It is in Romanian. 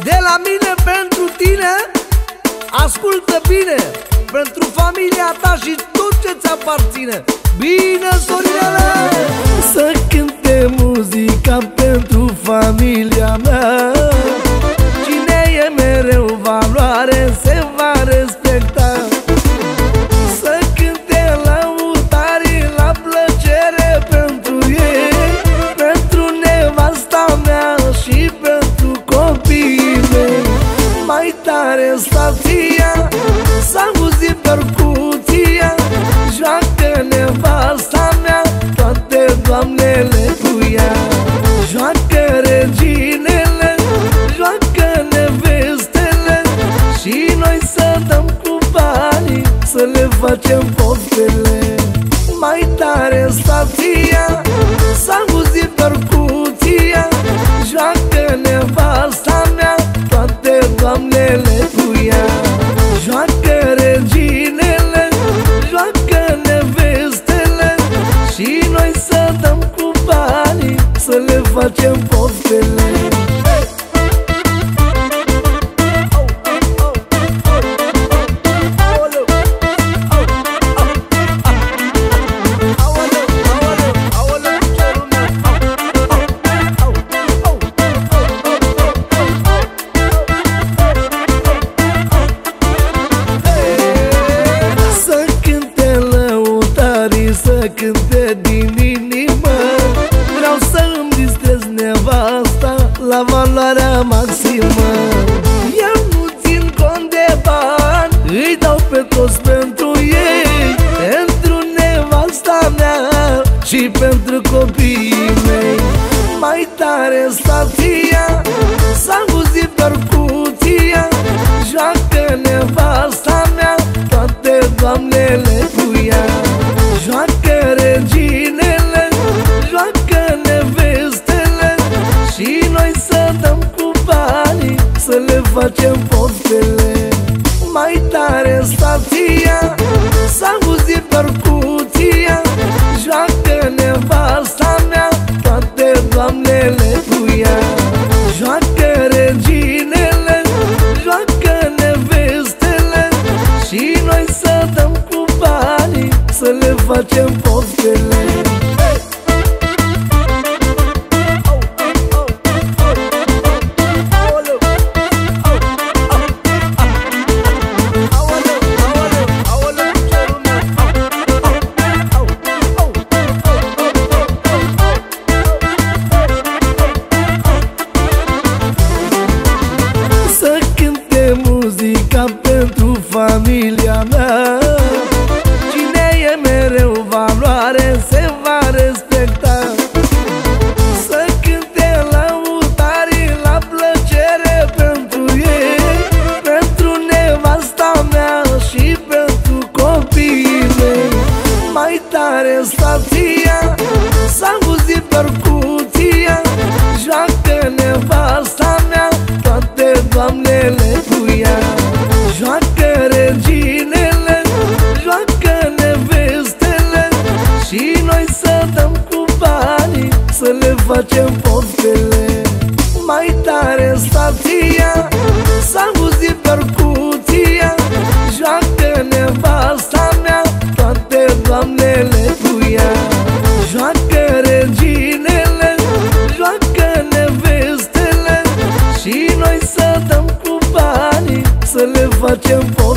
De la mine pentru tine, ascultă bine, pentru familia ta și tot ce ți aparține. Bine, Sorinele! Să cânte muzica pentru familia mea. Cine e mereu valoare se va respecta. Să cânte lăutarii la plăcere pentru ei, pentru nevasta mea și pentru copiii mei. Mai tare stația, s-a auzit percuția, joacă nevasta mea toate doamnele cu ea. Joacă reginele, joacă nevestele și noi să dăm cu banii să le facem poftele. Mai tare stația, s-a auzit percuția, joacă nevasta mea toate doamnele cu ea. Joacă reginele, joacă nevestele și noi să dăm cu banii să le facem poftele. Să cânte din inimă, vreau să îmi distrez nevasta la valoarea maximă. Eu nu țin cont de bani, îi dau pe toți pentru ei, pentru nevasta mea și pentru copiii mei. Mai tare stația, s-a auzit percuția, joacă nevasta mea toate doamnele cu ea. Joacă reginele, joacă nevestele și noi să dăm cu banii să le facem poftele. Mai tare stația, s-a auzit percuția, joacă nevasta mea toate doamnele cu ea. Joacă reginele, joacă nevestele și noi să dăm cu banii să le facem poftele. Să cânte muzica pentru familia mea. Cine e mereu valoare se va respecta. Să cânte lăutarii la plăcere pentru ei, pentru nevasta mea și pentru copiii mei. Mai tare stația, s-a auzit percuția, joacă nevasta mea toate doamnele cu ea. Joacă reginele, joacă nevestele și noi să dăm cu banii să le facem poftele. Mai tare stația, s-a auzit percuția, joacă nevasta mea toate doamnele cu ea. Joacă reginele, joacă nevestele și noi să dăm cu banii să le facem poftele.